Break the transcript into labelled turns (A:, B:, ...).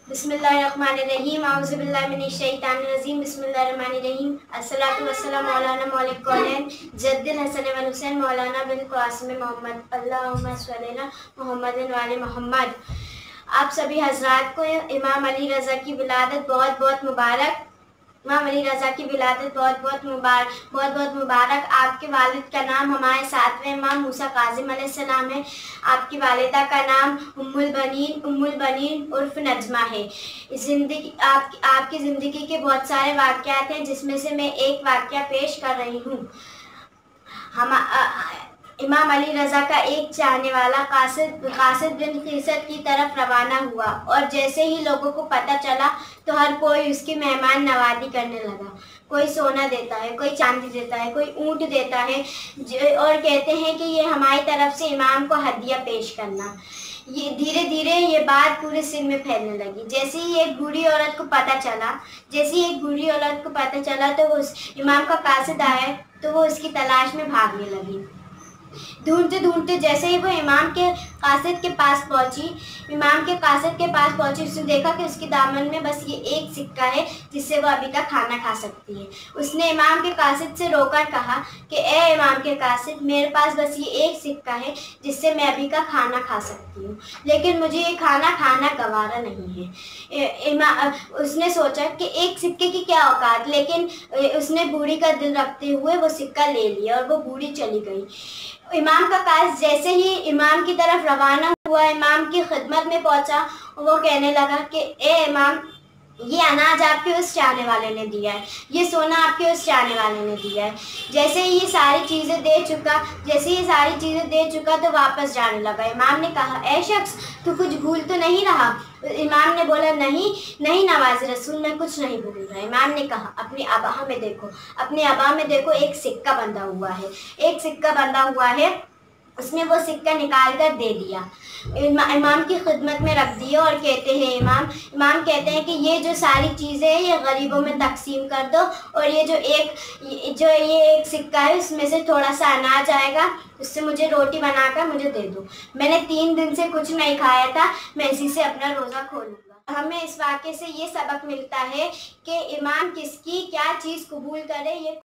A: बिस्मिल्लाहिर्रहमानिर्रहीम औज़ुबिल्लाहि बिस्मिल्लाहिर्रहमानिर्रहीम अस्सलातु वस्सलामु मौलाना मौलिक कौनैन जद्दिल हसन व हुसैन मौलाना बिन क़ासिम मोहम्मद अल्लाहुम्मा सल्ली अला मुहम्मदिन व आले मोहम्मद। आप सभी हजरात को इमाम अली रज़ा की विलादत बहुत बहुत मुबारक। इमाम अली रज़ा की विलादत बहुत बहुत मुबारक। आपके वालिद का नाम हमारे सातवें इमाम मूसा काज़िम अलैहिस्सलाम है। आपकी वालिदा का नाम उम्मुल बनीन उर्फ नजमा है। आपकी ज़िंदगी के बहुत सारे वाक़यात हैं, जिसमें से मैं एक वाक़या पेश कर रही हूँ। इमाम अली रज़ा का एक चाहने वाला कासिद बिन क़ीसत की तरफ रवाना हुआ, और जैसे ही लोगों को पता चला तो हर कोई उसकी मेहमान नवाजी करने लगा। कोई सोना देता है, कोई चांदी देता है, कोई ऊँट देता है, और कहते हैं कि ये हमारी तरफ से इमाम को हदिया पेश करना। ये धीरे धीरे ये बात पूरे सिंध में फैलने लगी। जैसे ही एक बूढ़ी औरत को पता चला तो उस इमाम का कासिद आया तो वो उसकी तलाश में भागने लगी। ढूंढते ढूंढते जैसे ही वो इमाम के कासिद के पास पहुंची, उसने देखा कि उसके दामन में बस ये एक सिक्का है जिससे वो अभी का खाना खा सकती है। उसने इमाम के कासिद से रोकर कहा कि ए इमाम के कासिद, मेरे पास बस ये एक सिक्का है जिससे मैं अभी का खाना खा सकती हूँ, लेकिन मुझे ये खाना खाना गवारा नहीं है। उसने सोचा कि एक सिक्के की क्या औकात, लेकिन उसने बूढ़ी का दिल रखते हुए वो सिक्का ले लिया और वो बूढ़ी चली गई। इमाम का कासिद जैसे ही इमाम की तरफ रवाना हुआ, इमाम की खिदमत में पहुंचा, वो कहने लगा कि ए इमाम, ये अनाज आपके उस चाहने वाले ने दिया है, ये सोना आपके उस चाहने वाले ने दिया है। जैसे ही ये सारी चीज़ें दे चुका तो वापस जाने लगा। इमाम ने कहा, ए शख्स, तू कुछ भूल तो नहीं रहा? इमाम ने बोला, नहीं नवाज़ रसूल, मैं कुछ नहीं भूल रहा। इमाम ने कहा, अपने अबा में देखो एक सिक्का बंधा हुआ है। उसने वो सिक्का निकाल कर दे दिया, इमाम की खिदमत में रख दिया, और कहते हैं इमाम कहते हैं कि ये जो सारी चीज़ें हैं ये गरीबों में तकसीम कर दो, और ये एक सिक्का है, इसमें से थोड़ा सा अनाज आएगा, उससे मुझे रोटी बनाकर मुझे दे दो। मैंने 3 दिन से कुछ नहीं खाया था, मैं इसी से अपना रोज़ा खोलूँगा। हमें इस वाक़े से ये सबक मिलता है कि इमाम किसकी क्या चीज़ कबूल करे, ये